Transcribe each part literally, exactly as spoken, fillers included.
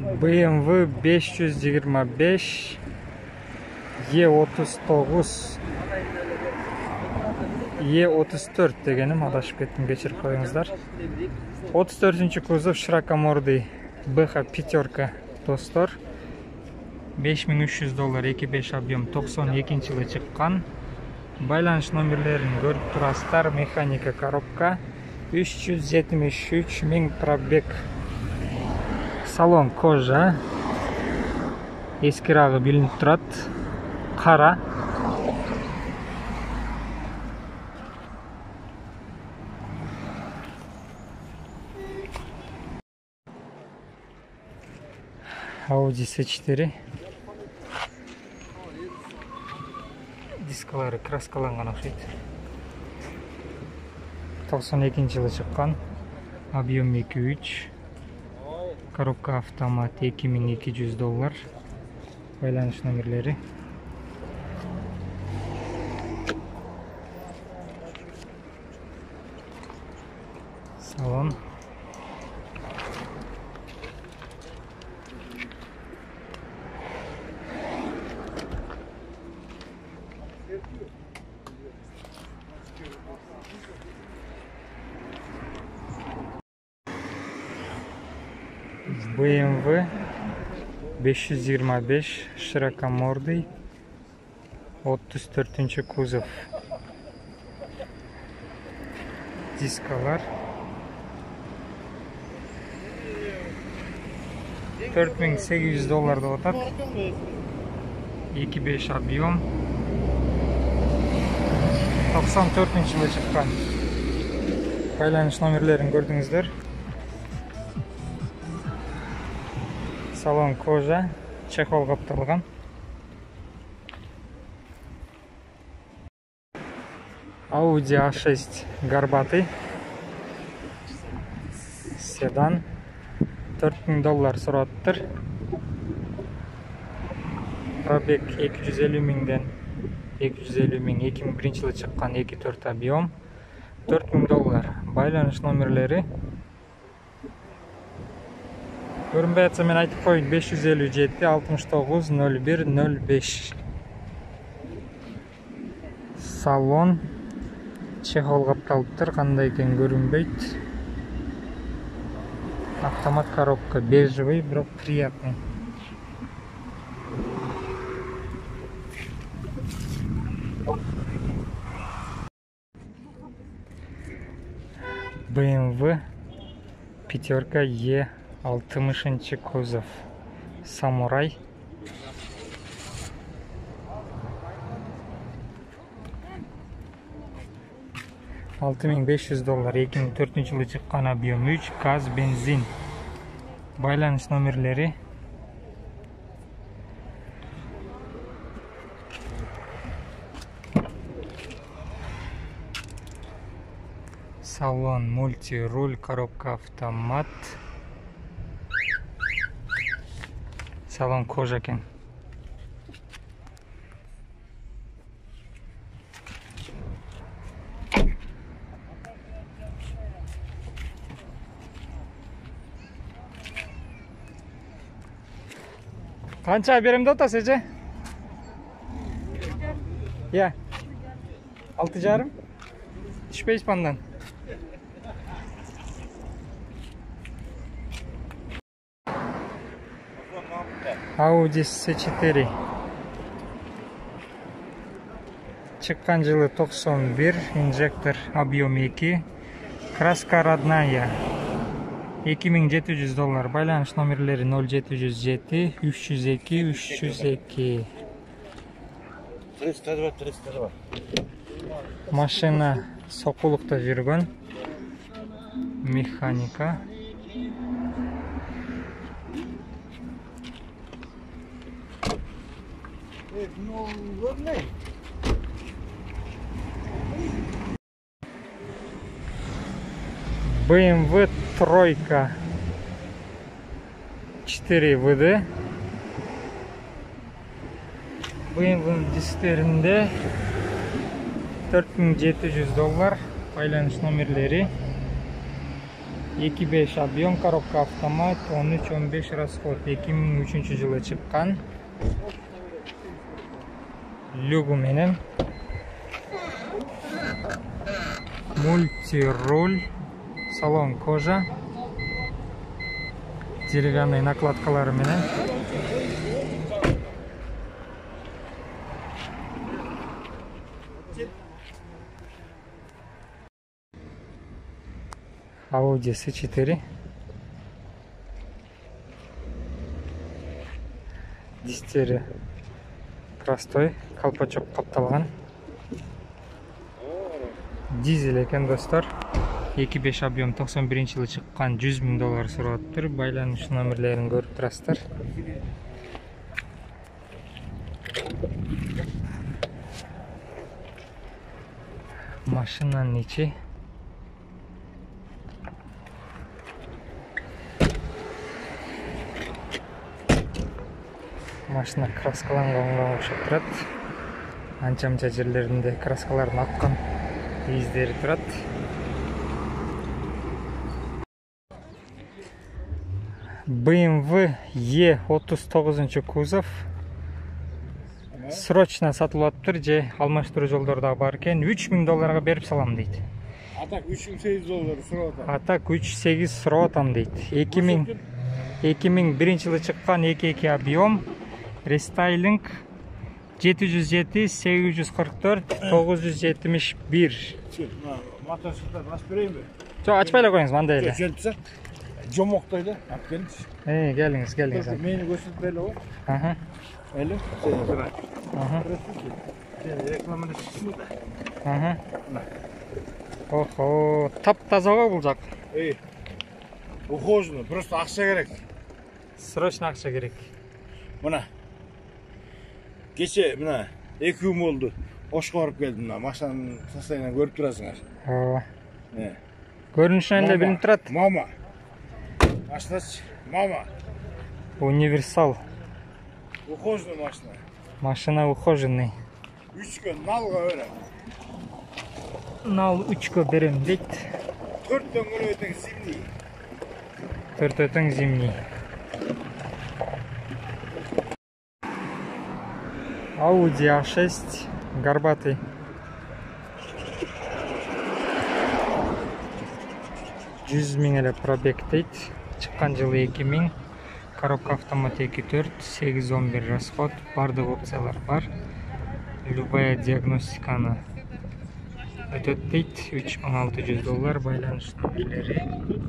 бэ эм вэ беш жүз жыйырма беш е отуз тогуз е отуз төрт дегеним, адашып кеттим, кечирип коюңуздар. отуз төртүнчү кузов, широкомордый бэ ха пятерка достор. беш миң үч жүз доллар, эки беш объем, токсон экинчи жылы чыккан. Байланыш номерлерин көрүп турасыздар. Механика коробка, үч жүз жетимиш үч миң пробег. Салон кожа, эскирагы билинип турат, кара. Audi эс четыре. Дискалары краскаланган окшойт. токсон экинчи жылы чыккан. Объем эки үч. Коробка автомат, эки миң эки жүз доллар. Байланыш номерлери. Салон. бэ эм вэ беш жүз жыйырма беш, широкомордый, отуз төртүнчү кузов. Дискалар. төрт миң сегиз жүз доллар деп атат. эки беш объем. токсон төртүнчү жылы чыккан. Байланыш номерлерин көрдүңүздөр. Салон кожа, чехол капталган. Audi а шесть горбатый. Седан. төрт миң доллар сураттыр. Пробег эки жүз элүү миңден эки жүз элүү миң, эки миң биринчи жылы чыккан, эки төрт объем. төрт миң доллар. Байланыш номерлери. Көрүнбөй атса мен айтып коеюн: беш жүз элүү жети, алтымыш тогуз, ноль бир, ноль беш. Салон чехол капталыптыр, кандай экен көрүнбөйт. Автомат коробка, бежевый, бирок приятный. бэ эм вэ пятерка е алтымышынчы кузов. Самурай. алты миң беш жүз доллар, эки миң төртүнчү жылы чыккан, объем үч, газ, бензин. Байланыш номерлери. Салон мульти-руль, коробка автомат. Салон кожа экен. Канча берем деп атасыз эже? Я. алты жарым. Түшпейсиз бандан. Audi эс четыре. Чыккан жылы токсон бир, инжектор, объем эки. Краска родная. эки миң жети жүз доллар. Байланыш номерлери ноль жети жүз жети, үч жүз эки, үч жүз эки. триста два, триста два. Машина сокулукта жүргөн. Механика. бэ эм вэ тройка четыре вэ дэ. бэ эм вэ дисклеринде төрт миң жети жүз доллар. Байланыш номерлери. эки беш объем, коробка автомат, он үч он беш расход. эки миң үчүнчү жылы чыккан. Люгу менен. Мультируль, салон кожа. Деревянный накладкалары менен. Audi эс четыре. Дистери простой, колпачок капталган. Дизель экен достор. эки беш объем токсон биринчи жылы чыккан, жүз миң доллар сураттыр. Байланыш номерлерин көрүп турасыздар. Машинанын ичи. Машина краскаланганга окшоп турат. Анча-мынча жерлеринде краскалардын аккан издери турат. бэ эм вэ е отуз тогузунчу кузов. Срочно сатылып атыптыр, же алмаштыруу жолдору да бар экен. үч миң долларга берип салам дейт. Атак үч миң сегиз доллар сурап атам. Атак үч сегиз сурап атам дейт. эки миң биринчи жылы чыккан, эки эки объем. Рестайлинг жети жүз жети сегиз жүз кырк төрт тогуз жүз жетимиш бир. Мотоциклды ачып берейинби? Жок, ачпай эле коюңуз, мындай эле. Келипсе, жомоктойду, алып келиңиз. Э, келиңиз, келиңиз. Мени көрсөтүп беле го. Аха. Эле, сен Аха. рекламаны түшүнүп. Аха. Охо, тап-таза го бул жак. Эй. Ухоженно, просто акча керек. Срочно акча керек. Мына. Кече мына эки күн болду. Ошко барып келдим, мына машинанын состояниен көрүп турасыңар. Ооба. Э. Көрүнүшүнөн эле билинип турат. Мама. Машинасы, мама. Универсал. Ухоженный машина. Машина ухоженный. Үчкө налга берем. Нал үчкө берем дейт. Төрттөн күнү өтөң зимний. Төртөтөң зимний. Audi а шесть горбатый. жүз миң эле пробег дейт. Чыккан жылы эки миң. Коробка автомат эки төрт, сегиз он бир расход. Бардык опциялар бар. Любая диагностиканы өтөт дейт. үч миң алты жүз доллар. Байланыш номерлери.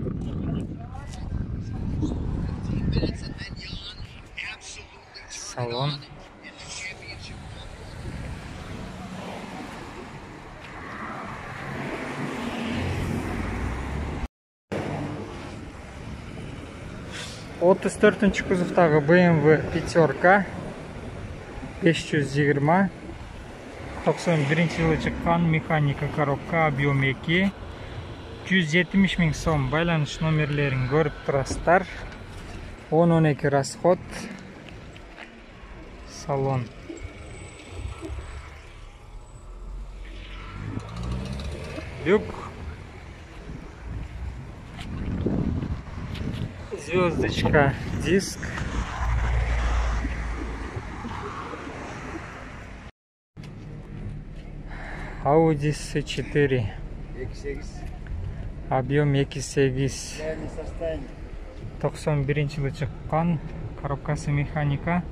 Салон. отуз төртүнчү кузовтагы бэ эм вэ пятерка беш жүз жыйырма токсон биринчи жылы чыккан, механика коробка, объем эки, жүз жетимиш миң сом. Байланыш номерлерин көрүп турасыздар. он он эки расход. Салон. Люк. Звездочка, диск. Audi эс четыре. Объем эки сегиз. токсон биринчи жылы чыккан. Коробкасы механика.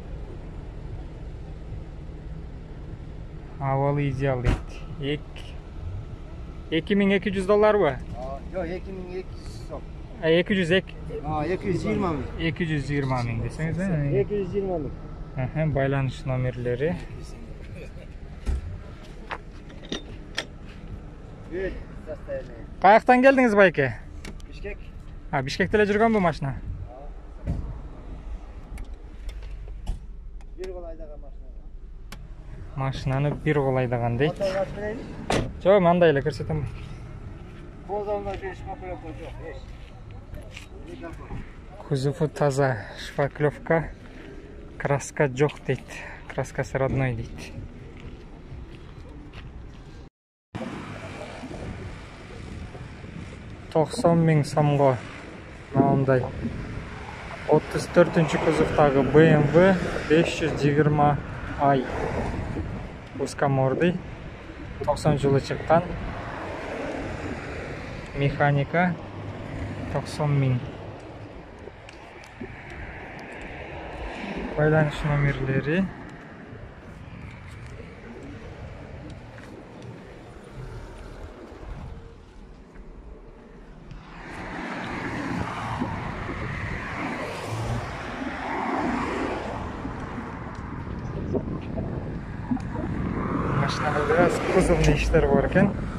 Абалы идеал дейт. эки миң эки жүз долларбы? Жок, эки миң эки жүз сом. эки жүз эки. А, эки жүз жыйырма миң. эки жүз жыйырма миң десеңиз, э? эки жүз жыйырма миң. Аха, байланыш номерлери. Бүт состояние. Каяктан келдиңиз, байке? Бишкек. А, Бишкекте эле жүргөн бу машина? Бир кол айдаган машина. Машинаны бир кол айдаган дейт. Мотор ачып берейин. Жок, мындай эле көрсөтөм. Кузовунда шпаклевка жок, эч. Кузову таза, шпаклевка, краска жок дейт. Краскасы родной дейт. to'qson ming so'mga ma'unday. o'ttiz to'rtinchi kuzovdagi B M W besh yuz yigirma i узкомордый to'qsoninchi yili chiqqan. Mexanika to'qson ming. Foydalanish nomerlari mashinada biraz kuzovli ishlar bor ekan.